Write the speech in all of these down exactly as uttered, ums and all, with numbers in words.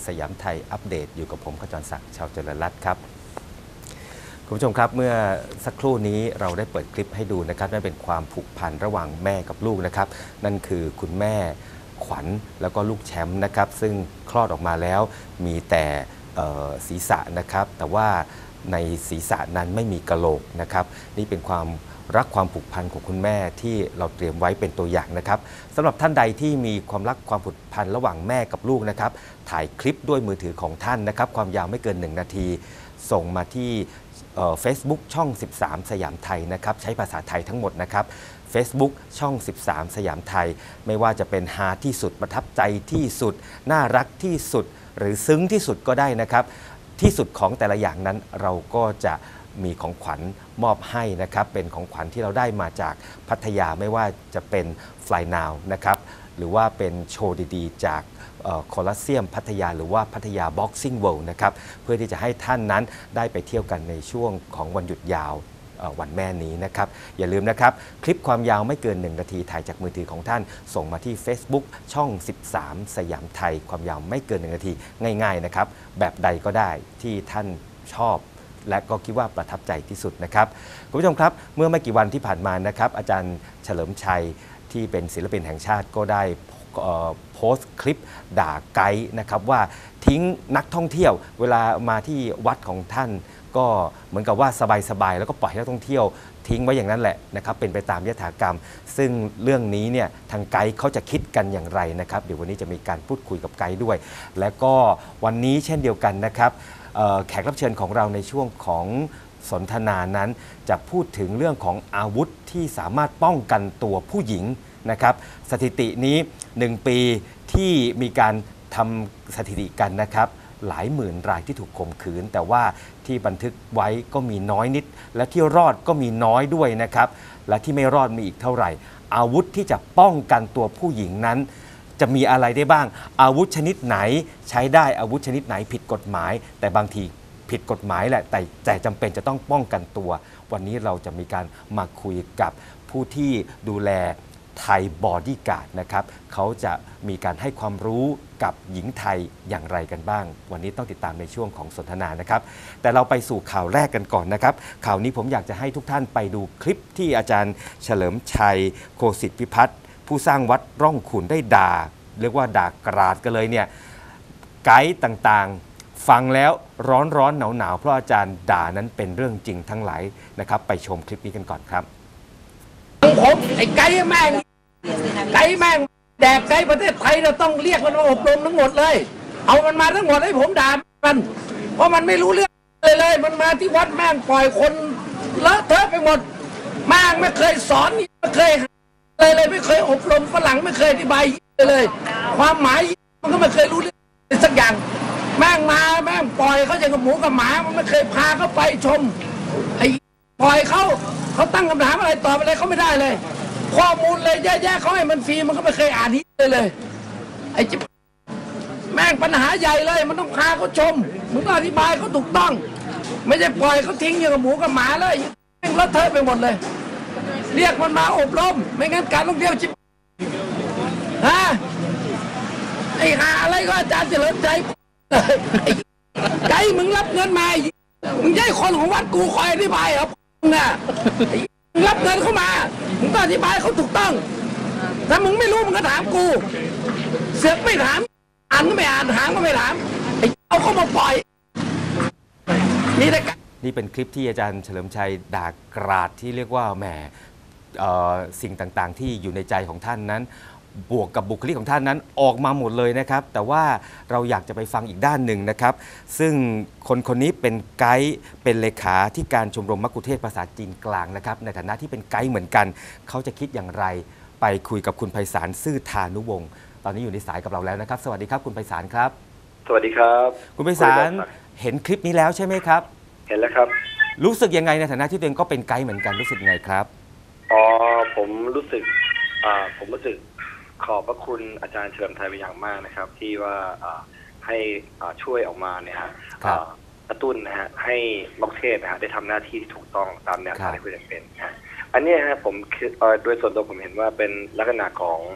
สยามไทยอัปเดตอยู่กับผมขจรศักดิ์ชาวเจริญรัตน์ครับคุณผู้ชมครับเมื่อสักครู่นี้เราได้เปิดคลิปให้ดูนะครับนั่นเป็นความผูกพันระหว่างแม่กับลูกนะครับนั่นคือคุณแม่ขวัญแล้วก็ลูกแชมป์นะครับซึ่งคลอดออกมาแล้วมีแต่ศีรษะนะครับแต่ว่าในศีรษะนั้นไม่มีกะโหลกนะครับนี่เป็นความรักความผูกพันของคุณแม่ที่เราเตรียมไว้เป็นตัวอย่างนะครับสำหรับท่านใดที่มีความรักความผูกพันระหว่างแม่กับลูกนะครับถ่ายคลิปด้วยมือถือของท่านนะครับความยาวไม่เกินหนึ่งนาทีส่งมาที่เฟซบุ๊กช่องสิบสามสยามไทยนะครับใช้ภาษาไทยทั้งหมดนะครับ Facebook ช่องสิบสามสยามไทยไม่ว่าจะเป็นฮาที่สุดประทับใจที่สุดน่ารักที่สุดหรือซึ้งที่สุดก็ได้นะครับที่สุดของแต่ละอย่างนั้นเราก็จะมีของขวัญมอบให้นะครับเป็นของขวัญที่เราได้มาจากพัทยาไม่ว่าจะเป็น Fly Now นะครับหรือว่าเป็นโชว์ดีๆจากโคลอสเซียมพัทยาหรือว่าพัทยาบ็อกซิ่งเวิลด์นะครับเพื่อที่จะให้ท่านนั้นได้ไปเที่ยวกันในช่วงของวันหยุดยาววันแม่นี้นะครับอย่าลืมนะครับคลิปความยาวไม่เกินหนึ่งนาทีถ่ายจากมือถือของท่านส่งมาที่ Facebook ช่องสิบสามสยามไทยความยาวไม่เกินหนึ่งนาทีง่ายๆนะครับแบบใดก็ได้ที่ท่านชอบและก็คิดว่าประทับใจที่สุดนะครับคุณผู้ชมครับเมื่อไม่กี่วันที่ผ่านมานะครับอาจารย์เฉลิมชัยที่เป็นศิลปินแห่งชาติก็ได้โพสต์คลิปด่าไกด์นะครับว่าทิ้งนักท่องเที่ยวเวลามาที่วัดของท่านก็เหมือนกับว่าสบายๆแล้วก็ปล่อยให้นักท่องเที่ยวทิ้งไว้อย่างนั้นแหละนะครับเป็นไปตามยถากรรมซึ่งเรื่องนี้เนี่ยทางไกด์เขาจะคิดกันอย่างไรนะครับเดี๋ยววันนี้จะมีการพูดคุยกับไกด์ด้วยและก็วันนี้เช่นเดียวกันนะครับแขกรับเชิญของเราในช่วงของสนทนานั้นจะพูดถึงเรื่องของอาวุธที่สามารถป้องกันตัวผู้หญิงนะครับสถิตินี้หนึ่งปีที่มีการทำสถิติกันนะครับหลายหมื่นรายที่ถูกข่มขืนแต่ว่าที่บันทึกไว้ก็มีน้อยนิดและที่รอดก็มีน้อยด้วยนะครับและที่ไม่รอดมีอีกเท่าไหร่อาวุธที่จะป้องกันตัวผู้หญิงนั้นจะมีอะไรได้บ้างอาวุธชนิดไหนใช้ได้อาวุธชนิดไหนผิดกฎหมายแต่บางทีผิดกฎหมายแหละแต่แต่จำเป็นจะต้องป้องกันตัววันนี้เราจะมีการมาคุยกับผู้ที่ดูแลไทยบอดี้การ์ดนะครับเขาจะมีการให้ความรู้กับหญิงไทยอย่างไรกันบ้างวันนี้ต้องติดตามในช่วงของสนทนานะครับแต่เราไปสู่ข่าวแรกกันก่อนนะครับข่าวนี้ผมอยากจะให้ทุกท่านไปดูคลิปที่อาจารย์เฉลิมชัยโคสิทธิพิพัฒน์ผู้สร้างวัดร่องขุนได้ด่าเรียกว่าด่ากราดกันเลยเนี่ยไกด์ต่างๆฟังแล้วร้อนร้อนหนาวหนาวเพราะอาจารย์ด่านั้นเป็นเรื่องจริงทั้งหลายนะครับไปชมคลิปนี้กันก่อนครับผมไอ้ไก่แม่งไก่แม่งแดกไก่ประเทศไทยเราต้องเรียกมันมาอบรมทั้งหมดเลยเอามันมาทั้งหมดให้ผมด่ามันเพราะมันไม่รู้เรื่องเลยเลยมันมาที่วัดแม่งปล่อยคนเลอะเทอะไปหมดแม่งไม่เคยสอนไม่เคยเลยเลยไม่เคยอบรมฝรั่งไม่เคยอธิบายเลยเลยความหมายมันก็ไม่เคยรู้เรื่องสักอย่างแม่งมาแม่งปล่อยเขาจะกับหมูกับหมามันไม่เคยพาเขาไปชมไอ้ปล่อยเขาเขาตั้งคำถามอะไรตอบอะไรเขาไม่ได้เลยข้อมูลเลยแย่ๆเขาให้มันฟรีมันก็ไม่เคยอ่านที่เลยเลยไอ้จิ๊บแม่งปัญหาใหญ่เลยมันต้องพาเขาชมมึงต้องอธิบายเขาถูกต้องไม่ใช่ปล่อยเขาทิ้งอย่างกับหมูกับหมาเลยแม่งเลอะเทอะไปหมดเลยเรียกมันมาอบรมไม่งั้นการท่องเที่ยวจิ๊บฮะไอ้หาอะไรก็อาจารย์เฉลิมใจไก่มึงรับเงินมามึงใช่คนของวัดกูคอยอธิบายเหรอน่ะมึงรับเงินเข้ามามึงต้องอธิบายเขาถูกต้องถ้ามึงไม่รู้มึงก็ถามกูเสือกไม่ถามอ่านก็ไม่อ่านถามก็ไม่ถามไอ้เอาเข้ามาปล่อยนี่แต่นี่เป็นคลิปที่อาจารย์เฉลิมชัยด่ากราดที่เรียกว่าแหมสิ่งต่างๆที่อยู่ในใจของท่านนั้นบวกกับบุคลิกของท่านนั้นออกมาหมดเลยนะครับแต่ว่าเราอยากจะไปฟังอีกด้านหนึ่งนะครับซึ่งคนคนนี้เป็นไกด์เป็นเลขาที่การชมรมมัคคุเทศก์ภาษาจีนกลางนะครับในฐานะที่เป็นไกด์เหมือนกันเขาจะคิดอย่างไรไปคุยกับคุณไพศาลซื่อธานุวงศ์ตอนนี้อยู่ในสายกับเราแล้วนะครับสวัสดีครับคุณไพศาลครับสวัสดีครับคุณไพศาลเห็นคลิปนี้แล้วใช่ไหมครับเห็นแล้วครับรู้สึกยังไงในฐานะที่ตัวเองก็เป็นไกด์เหมือนกันรู้สึกยังไงครับอ๋อผมรู้สึกอ่าผมรู้สึกขอบพระคุณอาจารย์เฉลิมชัยเป็นอย่างมากนะครับที่ว่าให้ช่วยออกมาเนี่ยฮะกระตุ้นนะฮะให้มัคคุเทศก์นะฮะได้ทำหน้าที่ที่ถูกต้องตามแนวทางที่ควรจะเป็นอันนี้ฮะผมโดยส่วนตัวผมเห็นว่าเป็นลักษณะของ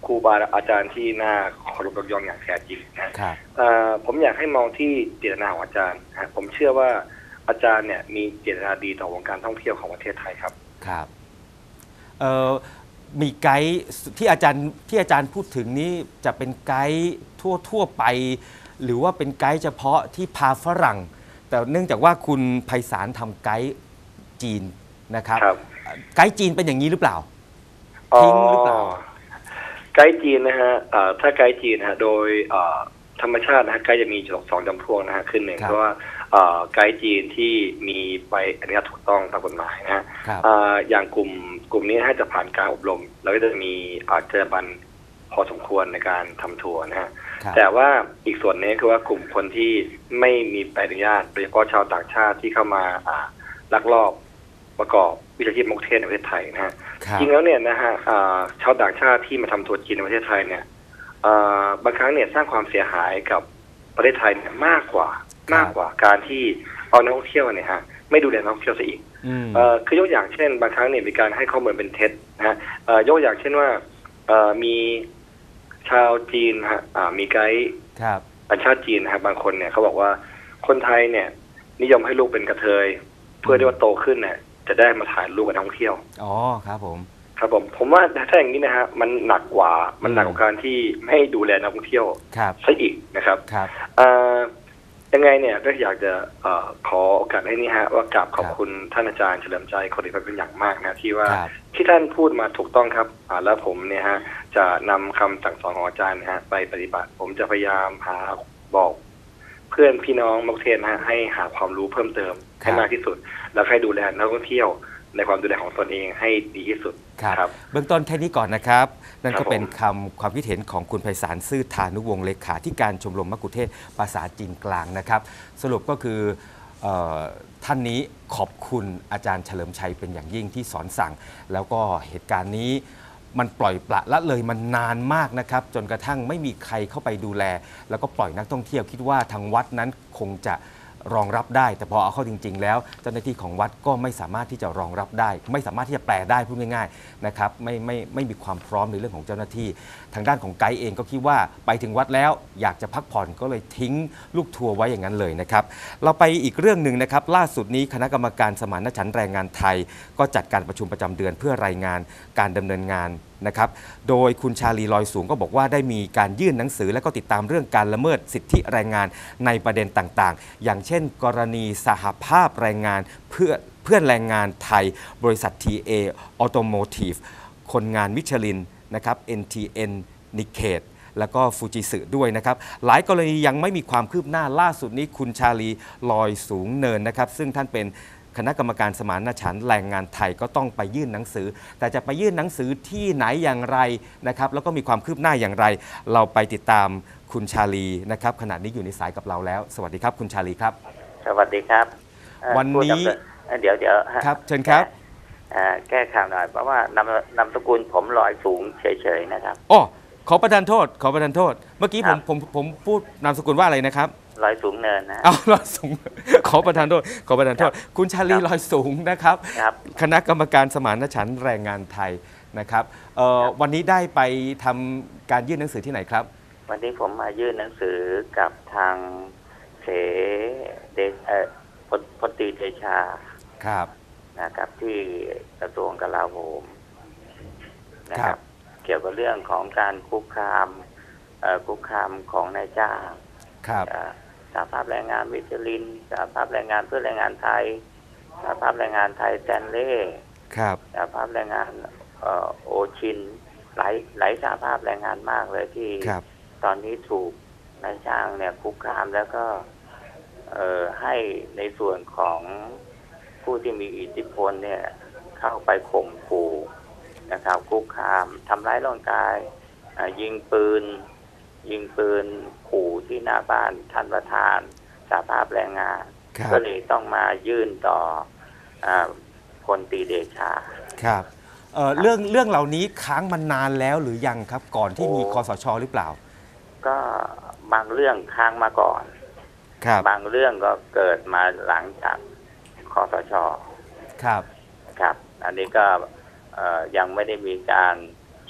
ครูบาอาจารย์ที่น่าเคารพยกย่องอย่างแท้จริงนะครับผมอยากให้มองที่เจตนาของอาจารย์นะผมเชื่อว่าอาจารย์เนี่ยมีเจตนาดีต่อวงการท่องเที่ยวของประเทศไทยครับครับเอ่อมีไกด์ที่อาจารย์ที่อาจารย์พูดถึงนี้จะเป็นไกด์ทั่วทั่วไปหรือว่าเป็นไกด์เฉพาะที่พาฝรั่งแต่เนื่องจากว่าคุณไพศาลทำไกด์จีนนะครับไกด์จีนเป็นอย่างนี้หรือเปล่าทิ้งหรือเปล่าไกด์จีนนะฮะถ้าไกด์จีนนะฮะโดยธรรมชาตินะฮะไกด์จะมีสองจำพวกนะฮะขึ้นหนึ่งเพราะว่าไกด์จีนที่มีใบอนุญาตถูกต้องตามกฎหมายนะฮะอย่างกลุ่มกลุ่มนี้ให้จะผ่านการอบรมแล้วก็จะมีจรรยาบรรณพอสมควรในการทำทัวร์นะฮะแต่ว่าอีกส่วนนี้คือว่ากลุ่มคนที่ไม่มีใบอนุญาตโดยเฉพาะชาวต่างชาติที่เข้ามาลักลอบประกอบวิชาชีพมกเทศในประเทศไทยนะฮะจริงแล้วเนี่ยนะฮะชาวต่างชาติที่มาทำทัวร์จีนในประเทศไทยเนี่ยบางครั้งเนี่ยสร้างความเสียหายกับประเทศไทยเนี่ยมากกว่ามากกว่าการที่เอานักท่องเที่ยวเนี่ยฮะไม่ดูแลนักท่องเที่ยวซะอีกคือยกอย่างเช่นบางครั้งเนี่ยมีการให้ข้อมูลเป็นเท็จนะฮะยกอย่างเช่นว่ามีชาวจีนฮะมีไกด์สัญชาติจีนนะฮะบางคนเนี่ยเขาบอกว่าคนไทยเนี่ยนิยมให้ลูกเป็นกระเทยเพื่อที่ว่าโตขึ้นเนี่ยจะได้มาถ่ายรูปกับนักท่องเที่ยวอ๋อครับผมครับผมผมว่าถ้าอย่างนี้นะฮะมันหนักกว่ามันหนักกว่าการที่ไม่ดูแลนักท่องเที่ยวซะอีกนะครับยังไงเนี่ยก็อยากจะขอโอกาสให้นี่ฮะว่ากราบขอบคุณท่านอาจารย์เฉลิมใจโคติพัฒน์เป็นอย่างมากนะที่ว่าที่ท่านพูดมาถูกต้องครับแล้วผมเนี่ยฮะจะนำคำสั่งสอนของอาจารย์นะฮะไปปฏิบัติผมจะพยายามหาบอกเพื่อนพี่น้องนักเรียนนะฮะให้หาความรู้เพิ่มเติมให้มากที่สุดแล้วให้ดูแลนักท่องเที่ยวในความดูแลของตนเองให้ดีที่สุดครับเบื้องต้นแค่นี้ก่อนนะครับนั่นก็เป็นคำความคิดเห็นของคุณไพศาลซื่อธานุวงศ์เลขาธิการชมรมมักคุเทศก์ภาษาจีนกลางนะครับสรุปก็คือท่านนี้ขอบคุณอาจารย์เฉลิมชัยเป็นอย่างยิ่งที่สอนสั่งแล้วก็เหตุการณ์นี้มันปล่อยปละละเลยมันนานมากนะครับจนกระทั่งไม่มีใครเข้าไปดูแลแล้วก็ปล่อยนักท่องเที่ยวคิดว่าทางวัดนั้นคงจะรองรับได้แต่พอเอาเข้าจริงๆแล้วเจ้าหน้าที่ของวัดก็ไม่สามารถที่จะรองรับได้ไม่สามารถที่จะแปลได้พูดง่ายๆนะครับไม่ไม่ไม่มีความพร้อมในเรื่องของเจ้าหน้าที่ทางด้านของไกด์เองก็คิดว่าไปถึงวัดแล้วอยากจะพักผ่อนก็เลยทิ้งลูกทัวร์ไว้อย่างนั้นเลยนะครับเราไปอีกเรื่องหนึ่งนะครับล่าสุดนี้คณะกรรมการสมานฉันท์แรงงานไทยก็จัดการประชุมประจำเดือนเพื่อรายงานการดำเนินงานนะครับโดยคุณชาลีลอยสูงก็บอกว่าได้มีการยื่นหนังสือและก็ติดตามเรื่องการละเมิดสิทธิแรงงานในประเด็นต่างๆอย่างเช่นกรณีสหภาพแรงงานเพื่อเพื่อนแรงงานไทยบริษัท ที เอ Automotive คนงานมิชลินนะครับ เอ็น ที เอ็น นิเคตแล้วก็ฟูจิสึด้วยนะครับหลายกรณียังไม่มีความคืบหน้าล่าสุดนี้คุณชาลีลอยสูงเนินนะครับซึ่งท่านเป็นคณะกรรมการสมานฉันท์แรงงานไทยก็ต้องไปยื่นหนังสือแต่จะไปยื่นหนังสือที่ไหนอย่างไรนะครับแล้วก็มีความคืบหน้าอย่างไรเราไปติดตามคุณชาลีนะครับขณะนี้อยู่ในสายกับเราแล้วสวัสดีครับคุณชาลีครับสวัสดีครับวันนี้เดี๋ยวเดี๋ยวครับเชิญครับแก้ข่าวหน่อยเพราะว่านำนำสกุลผมลอยสูงเฉยๆนะครับอ๋อขอประทานโทษขอประทานโทษเมื่อกี้ผมผมผมพูดนามสกุลว่าอะไรนะครับลอยสูงเนินนะอ้าวลอยสูงขอประทานโทษขอประทานโทษคุณชาลีลอยสูงนะครับคณะกรรมการสมานฉันท์แรงงานไทยนะครับวันนี้ได้ไปทำการยื่นหนังสือที่ไหนครับวันนี้ผมมายื่นหนังสือกับทางเสเดชพลตรีเดชาครับนะครับที่กระทรวงกลาโหมนะครับเกี่ยวกับเรื่องของการคุกคามคุกคามของนายจ้างสหภาพแรงงานมิชลินสหภาพแรงงานเพื่อแรงงานไทยสหภาพแรงงานไทยแซนเล่สหภาพแรงงานโอชินหลายหลายสหภาพแรงงานมากเลยที่ตอนนี้ถูกนายจ้างเนี่ยคุกคามแล้วก็ให้ในส่วนของผู้ที่มีอิทธิพลเนี่ยเข้าไปข่มขู่นะครับคุกคามทำร้ายร่างกายยิงปืนยิงปืนขู่ที่หน้าบ้านท่านประธานสหภาพแรงงานก็เลยต้องมายื่นต่อพลตรีเดชาครับเอ่อเรื่องเรื่องเหล่านี้ค้างมานานแล้วหรือยังครับก่อนที่มีคสช.หรือเปล่าก็บางเรื่องค้างมาก่อนครับบางเรื่องก็เกิดมาหลังจากคสช. ครับครับอันนี้ก็ยังไม่ได้มีการ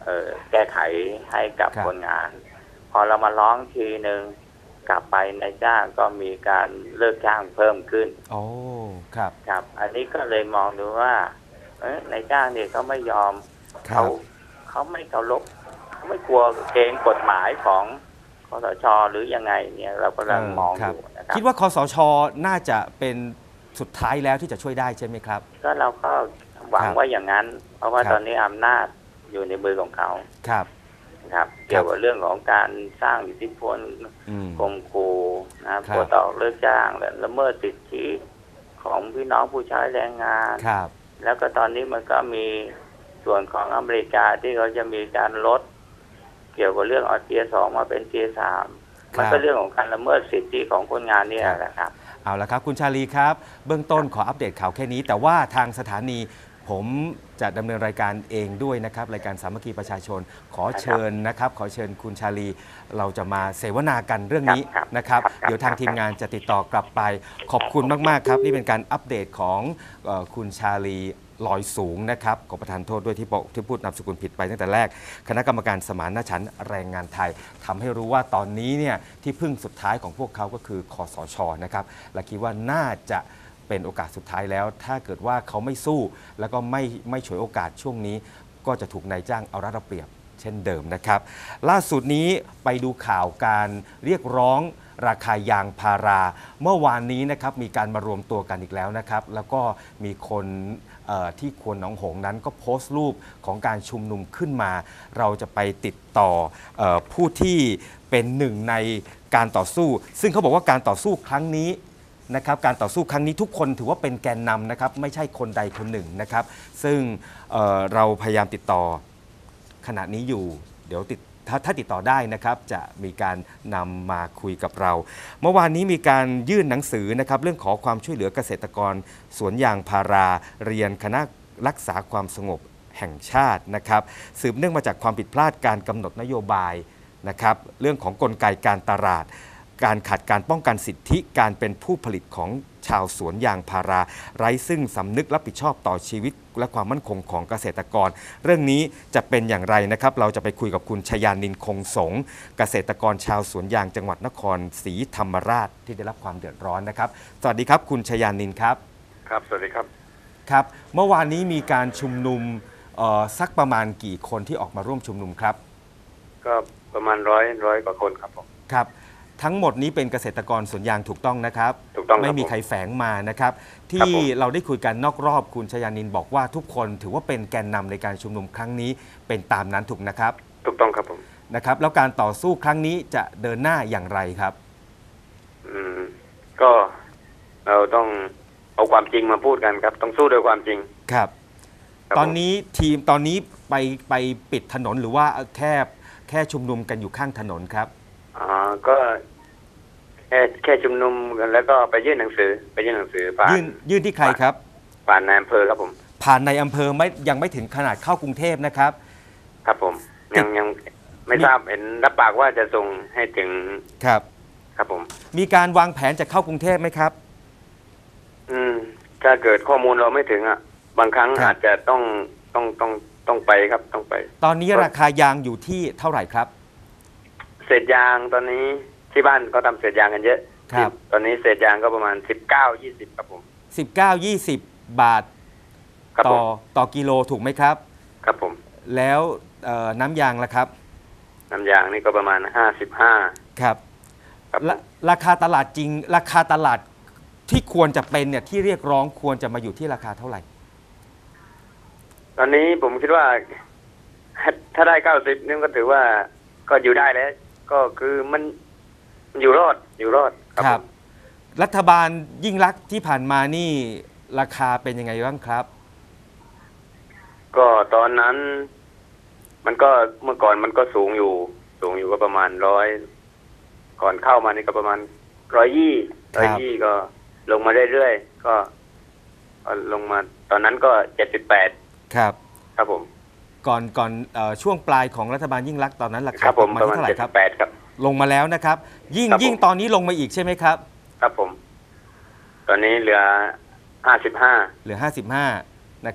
เอ่อแก้ไขให้กับครับคนงาน พอเรามาร้องทีหนึ่งกลับไปนายจ้างก็มีการเลิกจ้างเพิ่มขึ้นโอ้ครับครับ อันนี้ก็เลยมองดูว่าเอ้ยนายจ้างเนี่ยเขาไม่ยอมครัเขาบเขาไม่เคารพเขาไม่กลัวเกณฑ์กฎหมายของคสช.หรือยังไงเนี่ยเรากำลังมองคอรับยู่นะครับคิดว่าคสช.น่าจะเป็นสุดท้ายแล้วที่จะช่วยได้ใช่ไหมครับก็เราก็หวังครับว่าอย่างนั้น เพราะว่าครับตอนนี้อำนาจอยู่ในมือของเขาครับนะครับ เกี่ยวกับเรื่องของการสร้างอิทธิพลอืมข่มขู่นะครับครับปลดออกเลิกจ้างและละเมิดสิทธิของพี่น้องผู้ใช้แรงงานครับแล้วก็ตอนนี้มันก็มีส่วนของอเมริกาที่เขาจะมีการลด เกี่ยวกับเรื่องเอาเทียสองมาเป็นเทียสามมันก็เรื่องของการละเมิดสิทธิของคนงานเนี่ยแหละครับเอาละครับคุณชาลีครับ เบื้องต้นขออัปเดตข่าวแค่นี้ แต่ว่าทางสถานีผมจะดำเนินรายการเองด้วยนะครับรายการสามัคคีประชาชน ขอเชิญนะครับ ขอเชิญคุณชาลีเราจะมาเสวนากันเรื่องนี้ครับนะครับครับเดี๋ยวทางทีมงานจะติดต่อกลับไปขอบคุณมากๆครับนี่เป็นการอัปเดตของเอ่อคุณชาลีลอยสูงนะครับขอประทานโทษด้วยที่บอกที่พูดนามสกุลผิดไปตั้งแต่แรก คณะกรรมการสมานฉันท์แรงงานไทยทำให้รู้ว่าตอนนี้เนี่ยที่พึ่งสุดท้ายของพวกเขาก็คือคสช.นะครับและคิดว่าน่าจะเป็นโอกาสสุดท้ายแล้ว ถ้าเกิดว่าเขาไม่สู้ แล้วก็ไม่ไม่ฉวยโอกาสช่วงนี้ ก็จะถูกนายจ้างเอารัดเอาเปรียบเช่นเดิมนะครับ ล่าสุดนี้ไปดูข่าวการเรียกร้องราคายางพารา เมื่อวานนี้นะครับมีการมารวมตัวกันอีกแล้วนะครับ แล้วก็มีคนเอ่อที่ควนหนองหงส์นั้นก็โพสต์รูปของการชุมนุมขึ้นมา เราจะไปติดต่อเออผู้ที่เป็นหนึ่งในการต่อสู้ ซึ่งเขาบอกว่าการต่อสู้ครั้งนี้นะครับการต่อสู้ครั้งนี้ทุกคนถือว่าเป็นแกนนำนะครับไม่ใช่คนใดคนหนึ่งนะครับ ซึ่งเอ่อเราพยายามติดต่อขณะนี้อยู่ เดี๋ยวติดถ้าถ้าติดต่อได้นะครับจะมีการนำมาคุยกับเรา เมื่อวานนี้มีการยื่นหนังสือนะครับเรื่องขอความช่วยเหลือเกษตรกรสวนยางพาราเรียนคณะรักษาความสงบแห่งชาตินะครับสืบเนื่องมาจากความผิดพลาดการกำหนดนโยบายนะครับเรื่องของกลไกการตลาด การขาดการป้องกันสิทธิการเป็นผู้ผลิตของชาวสวนยางพาราไร้ซึ่งสำนึกรับผิดชอบต่อชีวิตและความมั่นคงของเกษตรกร เรื่องนี้จะเป็นอย่างไรนะครับ เราจะไปคุยกับคุณชยานินคงสงฆ์เกษตรกรชาวสวนยางจังหวัดนครศรีธรรมราชที่ได้รับความเดือดร้อนนะครับสวัสดีครับคุณชยานินครับครับสวัสดีครับครับเมื่อวานนี้มีการชุมนุมเอ่อสักประมาณกี่คนที่ออกมาร่วมชุมนุมครับก็ประมาณร้อยร้อยกว่าคนครับผมครับทั้งหมดนี้เป็นเกษตรกรสวนยางถูกต้องนะครับถูกต้องครับไม่มีผมใครแฝงมานะครับครับที่ผมเราได้คุยกันนอกรอบคุณชยานินบอกว่าทุกคนถือว่าเป็นแกนนำในการชุมนุมครั้งนี้เป็นตามนั้นถูกนะครับถูกต้องครับผมนะครับ แล้วการต่อสู้ครั้งนี้จะเดินหน้าอย่างไรครับอืมก็เราต้องเอาความจริงมาพูดกันครับ ต้องสู้ด้วยความจริงครับครับตอนผมนี้ทีมตอนนี้ไปไปปิดถนนหรือว่าแค่แค่ชุมนุมกันอยู่ข้างถนนครับอ่าก็แค่แค่ชุมนุมกันแล้วก็ไปยื่นหนังสือ ไปยื่นหนังสือผ่านยื่นยื่นที่ใครครับผ่านนายอำเภอครับผมผ่านในอำเภอไม่ยังไม่ถึงขนาดเข้ากรุงเทพนะครับครับผม ยังยังไม่มีทราบเห็นรับปากว่าจะส่งให้ถึงครับครับผมมีการวางแผนจะเข้ากรุงเทพไหมครับอืม ถ้าเกิดข้อมูลเราไม่ถึงอ่ะ บางครั้งครับอาจจะต้องต้องต้องต้องไปครับต้องไปตอนนี้ราคายางอยู่ที่เท่าไหร่ครับเศษยางตอนนี้ที่บ้านเขาทำเศษยางกันเยอะครับตอนนี้เศษยางก็ประมาณสิบเก้ายี่สิบครับผมสิบเก้า ยี่สิบ บาทครับต่ผอมต่อกิโลถูกไหมครับครับผมแล้วเอ่อน้ำยางล่ะครับน้ำยางนี่ก็ประมาณห้าสิบห้าครับครับผมละราคาตลาดจริง ราคาตลาดที่ควรจะเป็นเนี่ยที่เรียกร้องควรจะมาอยู่ที่ราคาเท่าไหร่ตอนนี้ผมคิดว่าถ้าได้เก้าสิบนี่ก็ถือว่าก็อยู่ได้แล้ว ก็คือมันมันอยู่รอดอยู่รอดครับผมรัฐบาลยิ่งรักษณ์ที่ผ่านมานี่ราคาเป็นยังไงบ้างครับก็ตอนนั้น มันก็เมื่อก่อนมันก็สูงอยู่ สูงอยู่ก็ประมาณร้อยก่อนเข้ามานี่ก็ประมาณร้อยยี่ครัร้อยบยี่ก็ลงมาเรื่อยๆก็ก็ลงมา ตอนนั้นก็เจ็ดสิบแปดครับครับผมก่อนก่อนเอ่อช่วงปลายของรัฐบาลยิ่งรักษณ์ตอนนั้นราคคารับผมมาประที่มาณเท่าไหร่เจ็ดคสิรับบแปดครับลงมาแล้วนะครับ ยิ่งครับผมยิ่งตอนนี้ลงมาอีกใช่ไหมครับครับผม ตอนนี้เหลือห้าสิบห้าเหลือห้าสิบห้านะครับ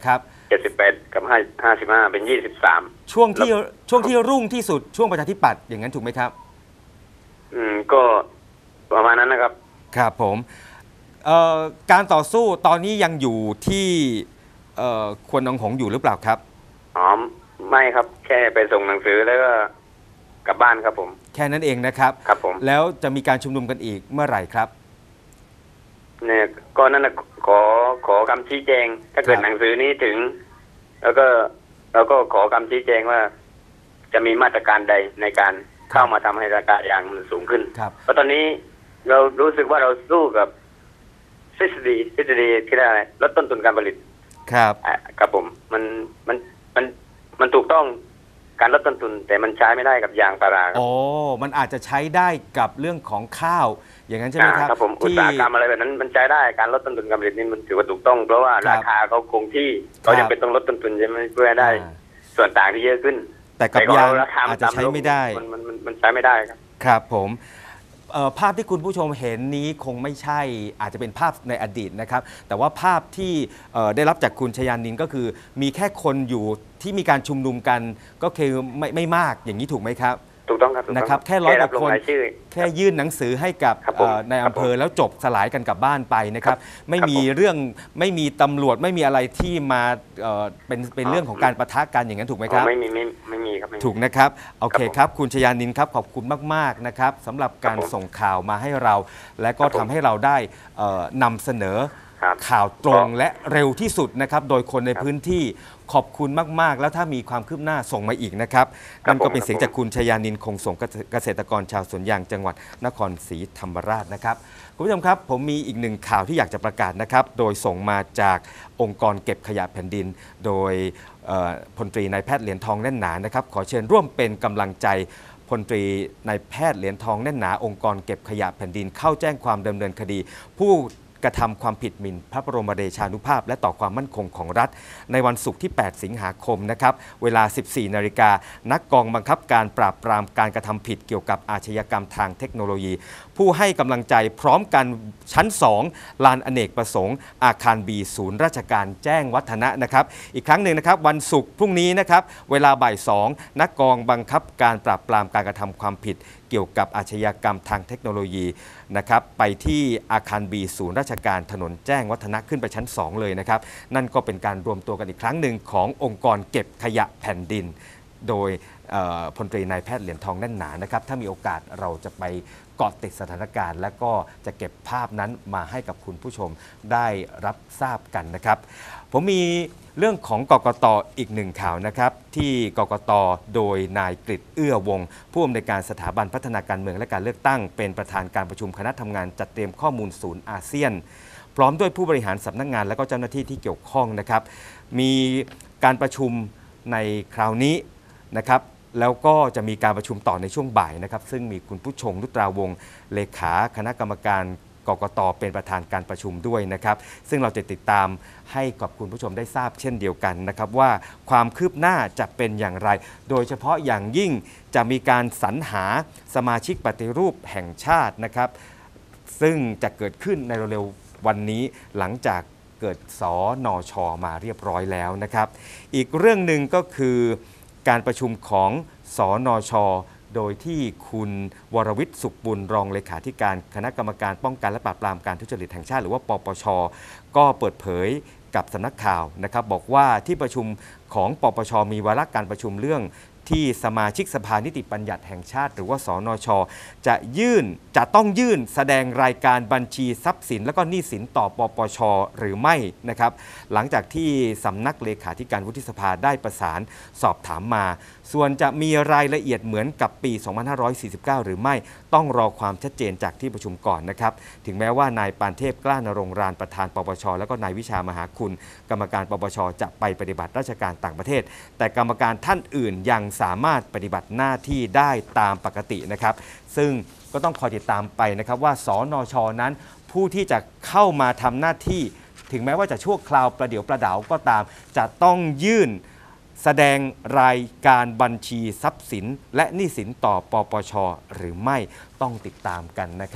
เจ็ดสิบแปดกับห้าห้าสิบห้าเป็นยี่สิบสามช่วงที่ช่วงที่รุ่งที่สุดช่วงประชาธิปัตย์อย่างนั้นถูกไหมครับอืมก็ประมาณนั้นนะครับครับผมเอ่อการต่อสู้ตอนนี้ยังอยู่ที่เอ่อควนหนองหงส์อยู่หรือเปล่าครับอ๋อไม่ครับแค่ไปส่งหนังสือแล้วก็กลับบ้านครับผมแค่นั้นเองนะครับครับผมแล้วจะมีการชุมนุมกันอีกเมื่อไหร่ครับเนี่ยก็นั่นนะขอขอคำชี้แจง ถ้าเกิดครับหนังสือนี้ถึง แล้วก็แล้วก็ขอคำชี้แจงว่า จะมีมาตรการใดในการเข้ามาทำให้ราคายางมันสูงขึ้นครับเพราะตอนนี้เรารู้สึกว่าเราสู้กับทฤษฎีทฤษฎีที่ได้ลดต้นทุนการผลิตครับอ่ะครับผมมันมันมันมันถูกต้องการลดต้นทุน แต่มันใช้ไม่ได้กับยางพาราครับโอ้มันอาจจะใช้ได้กับเรื่องของข้าว อย่างนั้นใช่ไหมอ่าครับครับผมอุตที่สาหกรรมอะไรแบบนั้นมันใช้ได้การลดต้นทุนการผลิตนี่มันถือว่าถูกต้อง เพราะว่าครับราคาเขาคงที่เขายังเป็นต้องลดต้นทุนใช่ไหมเพื่อให้ได้อ่าส่วนต่างที่เยอะขึ้นแต่กับของยางเรราคาอาจจะใช้ไม่ได้มันมันมันมันใช้ไม่ได้ครับครับผมเอ่อภาพที่คุณผู้ชมเห็นนี้คงไม่ใช่อาจจะเป็นภาพในอดีตนะครับ แต่ว่าภาพที่เอ่อได้รับจากคุณชยานินก็คือ มีแค่คนอยู่ที่มีการชุมนุมกัน ก็คือไม่ไม่มากอย่างนี้ถูกไหมครับถูกต้องครับถูกต้องนะครับแค่ร้อยกว่าคนแลงรายชื่อแค่ยื่นหนังสือให้กับครับผมเอ่อในอำเภอแล้วจบสลายกันกลับบ้านไปนะครับ ไม่ครับมีผมเรื่องไม่มีตำรวจไม่มีอะไรที่มาเอ่อเป็นเป็นอ๋อเรื่องของการประทะกันอย่างนั้นถูกไหมครับไม่มีไม่ไม่มีครับไม่มีถูกนะครับโอเคครับผมครับคุณชยานินครับขอบคุณมากๆนะครับสำหรับการครับผมส่งข่าวมาให้เรา และก็ครับผมทำให้เราได้เอ่อนำเสนอครับข่าวตรงก็และเร็วที่สุดนะครับโดยคนในครับพื้นที่ขอบคุณมากๆ แล้วถ้ามีความคืบหน้าส่งมาอีกนะครับครับนั่นก็เป็นผมเสียงจากคุณชยานินคงสงเกษตรกรชาวสวนยางจังหวัดนครศรีธรรมราชนะครับคุณผู้ชมครับผมมีอีกหนึ่งข่าวที่อยากจะประกาศนะครับโดยส่งมาจากองค์กรเก็บขยะแผ่นดิน โดยเอ่อพลตรีนายแพทย์เหรียญทองแน่นหนานะครับขอเชิญร่วมเป็นกำลังใจพลตรีนายแพทย์เหรียญทองแน่นหนาองค์กรเก็บขยะแผ่นดิน เข้าแจ้งความดำเนินคดี ผู้กระทำความผิดหมิ่นพระบรมเดชานุภาพและต่อความมั่นคงของรัฐ ในวันศุกร์ที่ แปด สิงหาคมนะครับเวลา สิบสี่ นาฬิกานักกองบังคับการปราบปรามการกระทำผิดเกี่ยวกับอาชญากรรมทางเทคโนโลยี ผู้ให้กำลังใจพร้อมกันชั้น สอง ลานอเนกประสงค์ อาคารบี ศูนย์ราชการแจ้งวัฒนะนะครับอีกครั้งหนึ่งนะครับวันศุกร์พรุ่งนี้นะครับเวลาบ่ายสองนักกองบังคับการปราบปรามการกระทำความผิด เกี่ยวกับอาชญากรรมทางเทคโนโลยีนะครับไปที่อาคารบีศูนย์ราชการถนนแจ้งวัฒนะขึ้นไปชั้น สอง เลยนะครับนั่นก็เป็นการรวมตัวกันอีกครั้งหนึ่งขององค์กรเก็บขยะแผ่นดิน โดยเอ่อพลตรีนายแพทย์เหรียญทองแน่นหนานะครับถ้ามีโอกาสเราจะไปเกาะติดสถานการณ์ และก็จะเก็บภาพนั้นมาให้กับคุณผู้ชมได้รับทราบกันนะครับ ผมมีเรื่องของกกต.อีกหนึ่งข่าวนะครับที่กกต.โดยนายกฤษเอื้อวงศ์ผู้อำนวยการสถาบันพัฒนาการเมืองและการเลือกตั้ง เป็นประธานการประชุมคณะทำงานจัดเตรียมข้อมูลศูนย์อาเซียน พร้อมด้วยผู้บริหารสำนักงานและก็เจ้าหน้าที่ที่เกี่ยวข้องนะครับมีการประชุมในคราวนี้นะครับแล้วก็จะมีการประชุมต่อในช่วงบ่ายนะครับซึ่งมีคุณผู้ชงนุตราวงศ์เลขาคณะกรรมการกกต.เป็นประธานการประชุมด้วยนะครับซึ่งเราจะติดตามให้กับคุณผู้ชมได้ทราบเช่นเดียวกันนะครับว่าความคืบหน้าจะเป็นอย่างไร โดยเฉพาะอย่างยิ่งจะมีการสรรหาสมาชิกปฏิรูปแห่งชาตินะครับซึ่งจะเกิดขึ้นในเร็วๆวันนี้หลังจากเกิดสนช.มาเรียบร้อยแล้วนะครับอีกเรื่องหนึ่งก็คือการประชุมของสนช.โดยที่คุณวรวิทย์สุขบุญรองเลขาธิการคณะกรรมการป้องกันและปราบปรามการทุจริตแห่งชาติหรือว่าปปช.ก็เปิดเผยกับสำนักข่าวนะครับบอกว่าที่ประชุมของปปช.มีวาระการประชุมเรื่องที่สมาชิกสภานิติบัญญัติแห่งชาติหรือว่าสนช.จะยื่นจะต้องยื่นแสดงรายการบัญชีทรัพย์สินและก็หนี้สินต่อปปช.หรือไม่นะครับหลังจากที่สำนักเลขาธิการวุฒิสภาได้ประสานสอบถามมาส่วนจะมีรายละเอียดเหมือนกับปี สองพันห้าร้อยสี่สิบเก้า หรือไม่ต้องรอความชัดเจนจากที่ประชุมก่อนนะครับถึงแม้ว่านายปานเทพกล้านรงค์รานประธานปปช.แล้วก็นายวิชามหาคุณกรรมการปปช.จะไปปฏิบัติราชการต่างประเทศแต่กรรมการท่านอื่นยังสามารถปฏิบัติหน้าที่ได้ตามปกตินะครับซึ่งก็ต้องคอยติดตามไปนะครับว่าสนช.นั้นผู้ที่จะเข้ามาทำหน้าที่ถึงแม้ว่าจะชั่วคราวประเดี๋ยวประดาวก็ตามจะต้องยื่นแสดงรายการบัญชีทรัพย์สินและหนี้สินต่อปปช.หรือไม่ต้องติดตามกันนะครับ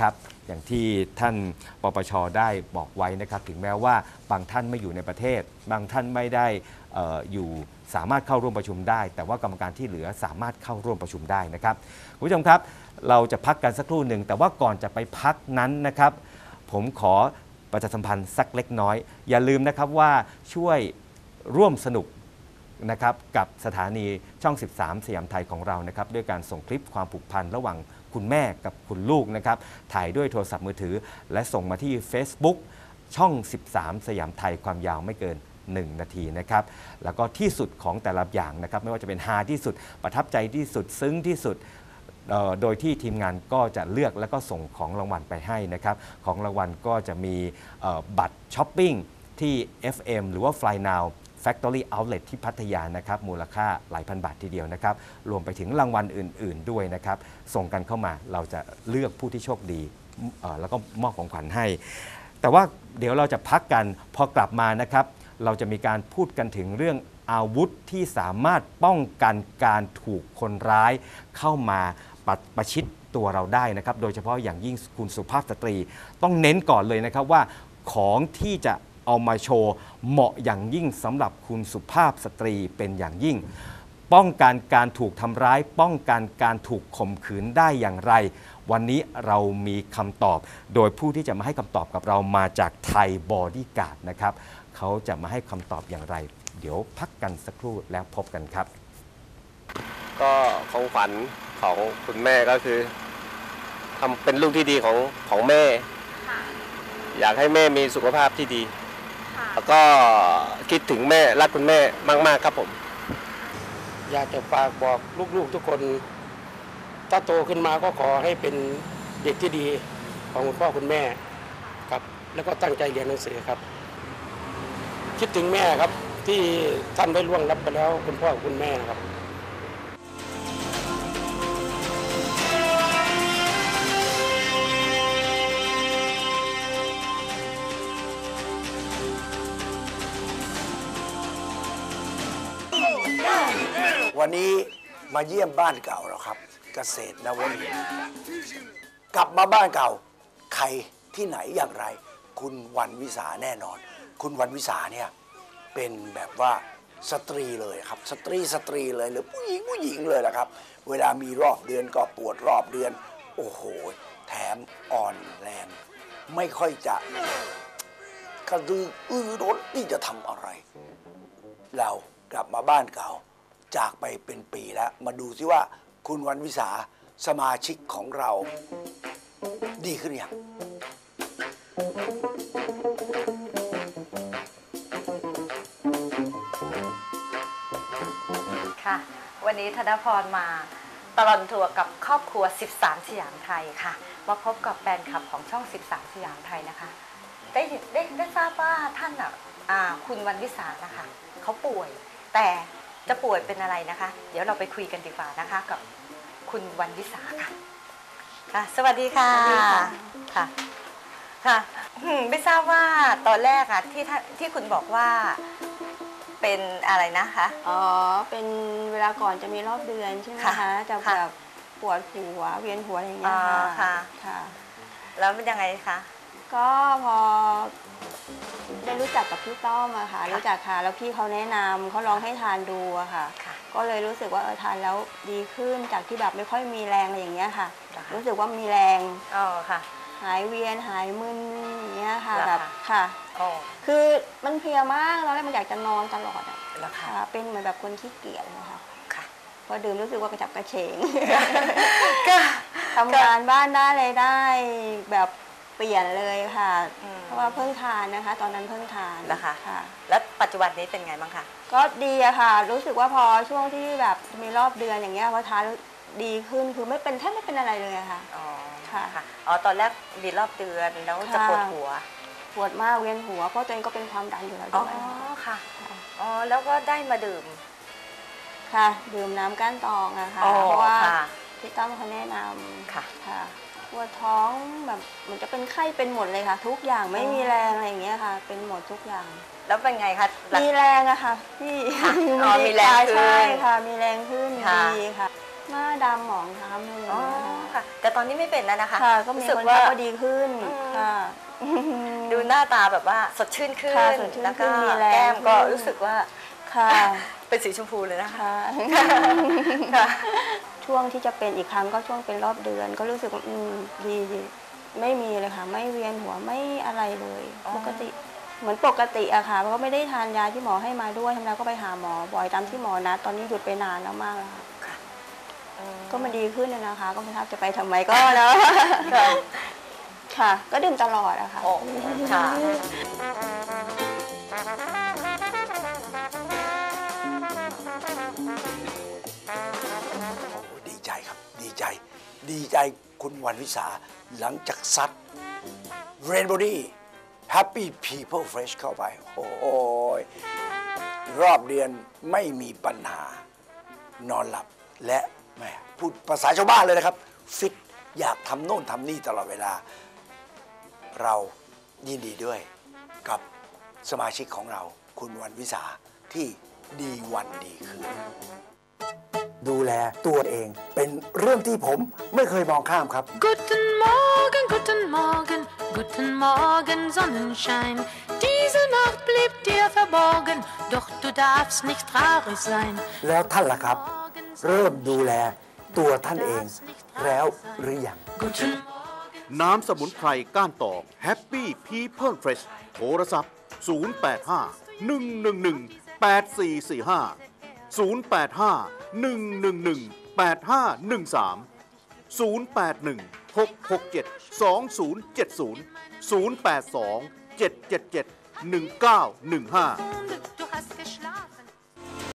อย่างที่ท่านปปชได้บอกไว้นะครับถึงแม้ว่าบางท่านไม่อยู่ในประเทศบางท่านไม่ได้เอ่ออยู่สามารถเข้าร่วมประชุมได้แต่ว่ากรรมการที่เหลือสามารถเข้าร่วมประชุมได้นะครับคุณผู้ชมครับเราจะพักกันสักครู่หนึ่งแต่ว่าก่อนจะไปพักนั้นนะครับผมขอประชาสัมพันธ์สักเล็กน้อยอย่าลืมนะครับว่าช่วยร่วมสนุกนะครับกับสถานีช่องสิบสามสยามไทยของเรานะครับด้วยการส่งคลิปความผูกพันระหว่างคุณแม่กับคุณลูกนะครับถ่ายด้วยโทรศัพท์มือถือและส่งมาที่ Facebook ช่องสิบสามสยามไทยความยาวไม่เกินหนึ่งนาทีนะครับแล้วก็ที่สุดของแต่ละอย่างนะครับไม่ว่าจะเป็นฮาที่สุดประทับใจที่สุดซึ้งที่สุดโดยที่ทีมงานก็จะเลือกแล้วก็ส่งของรางวัลไปให้นะครับของรางวัลก็จะมีบัตรช้อปปิ้งที่ เอฟ เอ็ม หรือว่า Fly Now Factory Outlet ที่พัทยานะครับมูลค่าหลายพันบาททีเดียวนะครับรวมไปถึงรางวัลอื่นๆด้วยนะครับส่งกันเข้ามาเราจะเลือกผู้ที่โชคดีแล้วก็มอบของขวัญให้แต่ว่าเดี๋ยวเราจะพักกันพอกลับมานะครับเราจะมีการพูดกันถึงเรื่องอาวุธที่สามารถป้องกันการถูกคนร้ายเข้ามาประประชิดตัวเราได้นะครับโดยเฉพาะอย่างยิ่งคุณสุภาพสตรีต้องเน้นก่อนเลยนะครับว่าของที่จะเอามาโชว์เหมาะอย่างยิ่งสำหรับคุณสุภาพสตรีเป็นอย่างยิ่งป้องกันการถูกทำร้ายป้องกันการถูกข่มขืนได้อย่างไรวันนี้เรามีคำตอบโดยผู้ที่จะมาให้คำตอบกับเรามาจากไทยบอดี้การ์ดนะครับเขาจะมาให้คำตอบอย่างไรเดี๋ยวพักกันสักครู่แล้วพบกันครับก็ของขวัญของคุณแม่ก็คือทำเป็นลูกที่ดีของของแม่อยากให้แม่มีสุขภาพที่ดีแล้วก็คิดถึงแม่รักคุณแม่มากๆครับผมอยากจะฝากบอกลูกๆทุกคนถ้าโตขึ้นมาก็ขอให้เป็นเด็กที่ดีของคุณพ่อคุณแม่ครับแล้วก็ตั้งใจเรียนหนังสือครับคิดถึงแม่ครับที่ท่านได้ล่วงลับไปแล้วคุณพ่อคุณแม่นะครับวันนี้มาเยี่ยมบ้านเก่าเราครับเกษตรนวมินทร์กลับมาบ้านเก่าใครที่ไหนอย่างไรคุณวันวิสาแน่นอน คุณวันวิสาเนี่ยเป็นแบบว่าสตรีเลยครับสตรีสตรีเลยหรือผู้หญิงผู้หญิงเลยนะครับเวลามีรอบเดือนก็ปวดรอบเดือนโอ้โหแถมอ่อนแรงไม่ค่อยจะกระดืออื้อร้นที่จะทำอะไรเรากลับมาบ้านเก่าจากไปเป็นปีแล้วมาดูซิว่าคุณวันวิสาสมาชิกของเราดีขึ้นยังค่ะวันนี้ธนพรมาตลอดทัวร์กับครอบครัวสิบสามสยามไทยค่ะมาพบกับแฟนคลับของช่องสิบสามสยามไทยนะคะได้ได้ได้ทราบว่าท่านอ่ะคุณวันวิสานะคะเขาป่วยแต่จะป่วยเป็นอะไรนะคะเดี๋ยวเราไปคุยกันดีกว่านะคะกับคุณวันวิสาค่ะค่ะสวัสดีค่ะค่ะค่ะไม่ทราบว่าตอนแรกอะที่ที่คุณบอกว่าเป็นอะไรนะคะอ๋อเป็นเวลาก่อนจะมีรอบเดือนใช่ไหมคะจะแบบปวดหัวเวียนหัวอะไรอย่างเงี้ยค่ะค่ะแล้วเป็นยังไงคะก็พอได้รู้จักกับพี่ต้อมอะค่ะรู้จักค่ะแล้วพี่เขาแนะนำเขาลองให้ทานดูอะค่ะก็เลยรู้สึกว่าเออทานแล้วดีขึ้นจากที่แบบไม่ค่อยมีแรงอะไรอย่างเงี้ยค่ะรู้สึกว่ามีแรงอ๋อค่ะหายเวียนหายมึนอย่างเงี้ยค่ะแบบค่ะคือมันเพลียมากตอนแรกมันอยากจะนอนตลอดอะค่ะเป็นเหมือนแบบคนขี้เกียจนะคะพอดื่มรู้สึกว่ากระฉับกระเฉงทำงานบ้านได้เลยได้แบบเปลี่ยนเลยค่ะเพราะว่าเพิ่งทานนะคะตอนนั้นเพิ่งทานนะคะค่ะแล้วปัจจุบันนี้เป็นไงบ้างคะก็ดีอะค่ะรู้สึกว่าพอช่วงที่แบบมีรอบเดือนอย่างเงี้ยพอทานดีขึ้นคือไม่เป็นแทบไม่เป็นอะไรเลยค่ะอ๋อค่ะอ๋อตอนแรกมีรอบเดือนแล้วจะปวดหัวปวดมากเวียนหัวเพราะตัวเองก็เป็นความดันอยู่แล้วด้วยอ๋อค่ะอ๋อแล้วก็ได้มาดื่มค่ะดื่มน้ำก้านตองอะค่ะเพราะว่าพี่ต้อมเขาแนะนำค่ะค่ะปวดท้องแบบเหมือนจะเป็นไข้เป็นหมดเลยค่ะทุกอย่างไม่มีแรงอะไรอย่างเงี้ยค่ะเป็นหมดทุกอย่างแล้วเป็นไงคะมีแรงอะค่ะพี่อ๋อมีแรงขึ้นใช่ค่ะมีแรงขึ้นดีค่ะหน้าดำหมองคล้ำเลยอ๋อค่ะ แต่ตอนนี้ไม่เป็นแล้วนะคะค่ะก็มีรู้สึกคนว่าทักว่าดีขึ้นค่ะดูหน้าตาแบบว่าสดชื่นขึ้นค่ะสดชื่นแล้วขึ้ก็นมีแรงแก้มก็ขึ้นรู้สึกว่าค่ะเป็นสีชมพูเลยนะคะค่ะค่ะช่วงที่จะเป็นอีกครั้งก็ช่วงเป็นรอบเดือน ก็รู้สึกว่าอืมดีดีไม่มีเลยค่ะ ไม่เวียนหัวไม่อะไรเลยอ๋อปกติเหมือนปกติอะค่ะเพราะไม่ได้ทานยาที่หมอให้มาด้วยทำแล้วก็ไปหาหมอบ่อยตามที่หมอนัดตอนนี้หยุดไปนานแล้วมากแล้วค่ะอืมก็มันดีขึ้นเลยนะคะ ก็ไม่ทราบจะไปทำไมก็แล้วค่ะ ก็ดื่มตลอดอะค่ะโอ้ค่ะโอ้ดีใจครับ ดีใจ ดีใจคุณวันวิสาหลังจากซัด Rainbody Happy People Fresh เข้าไป โอ้ยรอบเดือนไม่มีปัญหา นอนหลับและแหมพูดภาษาชาวบ้านเลยนะครับ ฟิตอยากทำโน่นทำนี่ตลอดเวลา เรายินดีด้วยกับสมาชิกของเรา คุณวันวิสาที่ดีวันดีคืน ดูแลตัวเองเป็นเรื่องที่ผมไม่เคยมองข้ามครับ Guten Morgen, guten Morgen, guten Morgen, Sonnenschein. Diese Nacht blieb dir verborgen, doch du darfst nicht traurig sein. แล้วท่านล่ะครับ เริ่มดูแลตัวท่านเองแล้วหรือยัง Guten น้ำสมุนไพรก้านตอก Happy People Fresh โทรศัพท์ ศูนย์ แปด ห้า หนึ่ง หนึ่ง หนึ่ง แปด สี่ สี่ ห้า ศูนย์ แปด ห้า หนึ่ง หนึ่ง หนึ่ง แปด ห้า หนึ่ง สาม ศูนย์ แปด หนึ่ง หก หก เจ็ด สอง ศูนย์ เจ็ด ศูนย์ ศูนย์ แปด สอง เจ็ด เจ็ด เจ็ด หนึ่ง เก้า หนึ่ง ห้า